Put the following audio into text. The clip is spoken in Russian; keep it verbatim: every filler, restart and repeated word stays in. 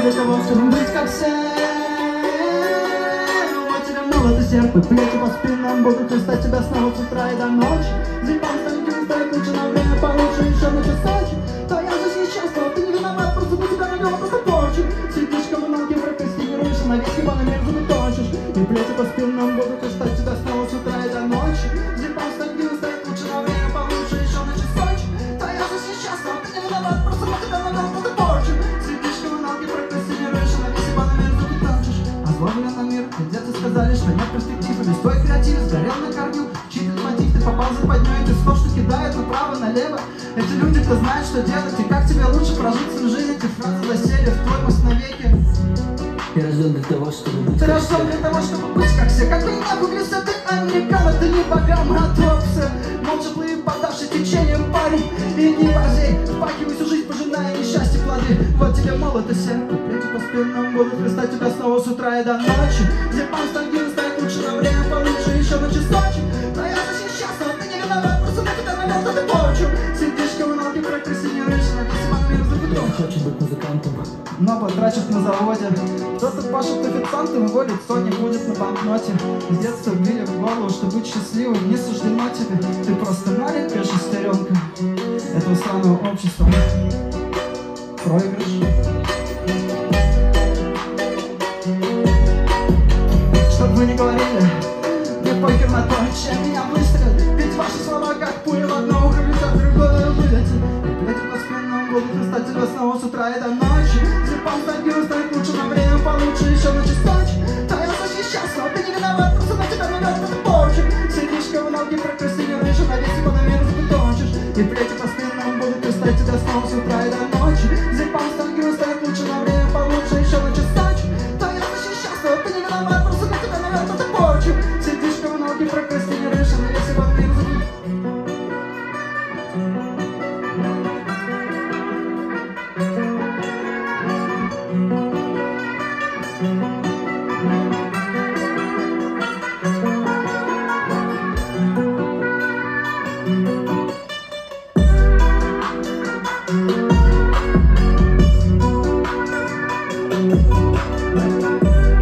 для того, чтобы быть как все. Вот тебе молодость, сердце, плечи по спинам будут хлестать тебя снова с утра и до ночи. Зимом станет станет лучше, на время получше, еще на часочек. Твоя жизнь несчастна, ты не виноват, просто на тебя навел кто-то порчу. Сидишь коммуналки, прокрастинируешь, на весь ебаный мир заточишь. И плечи по спинам будут хлестать тебя снова с утра и до ночи. Зимом станет станет лучше, на время получше, еще на часочек. Твоя жизнь несчастна, ты не виноват, просто на тебя навел кто-то порчу. Сидишь коммуналки, прокрастинируешь, на весь ебаный мир заточишь. Озлоблен на мир, где-то сказали, что нет перспектив. Или твой креатив сгорел на корню. Читать мотив, ты попал за поднёй. Эти слов, что кидают направо, налево. Эти люди, кто знает, что делать. И как тебе лучше прожить свою жизнь. Эти фразы засели в твой мозг навеки. Я рожден для того, чтобы быть Ты как рожден все. для того, чтобы быть как все. Какой нахуй глиса, ты американо, ты не богам готовься. Молча плыви, подавший течением парень. И не борзей, впахивай всю жизнь, пожиная несчастье плоды. Вот тебе молодость, плечи по спинам будут хлестать тебя снова с утра и до ночи. Зипам стангин станет лучше, на время получше, еще на часочек. Твоя жизнь несчастна, ты не виноват, просто на тебя навел кто-то порчу. Сидишь в коммуналке, прокрастинируешь, на весь ебаный мир закуток. Я хочу быть музыкантом. Но потрачив на заводе. Кто-то пашет официантом, его лицо не будет на банкноте. С детства вбили в голову, что быть счастливым не суждено тебе. Ты просто маленькая шестеренка этого странного общества. Проигрыш. Чтоб вы не говорили, мне похер на то, чем меня выстрелят. Ведь ваши слова как пуля в одно ухо влетят, другое вылетит. И плеть по спинам будут хлестать тебя снова с утра и до ночи. Зипам стангин станет лучше, на время получше, еще на часочек. Твоя жизнь несчастна, ты не виноват, просто на тебя навел кто-то порчу. Сидишь в коммуналке, прокрастинируешь, а на весь ебаный мир заточишь. И плети по спинам будут хлестать тебя снова с утра и до ночи. Зипам стангин станет лучше, на время получше, еще на часочек. Твоя жизнь несчастна, ты не виноват, просто на тебя навел кто-то порчу. Сидишь в коммуналке, прокрастинируешь, а на весь ебаный мир заточишь. We'll be right back.